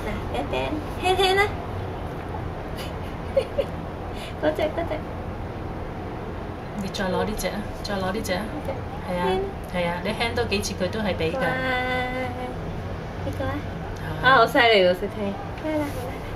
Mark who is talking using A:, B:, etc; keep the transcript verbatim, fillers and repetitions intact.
A: 嗱，一頂輕輕啦，嗰隻嗰隻，
B: 你再攞呢隻啊，再攞呢隻啊，係啊係啊，你輕多幾次佢都係俾㗎。
A: 乖，呢個啊，啊好犀利喎，識聽，嚟啦嚟啦。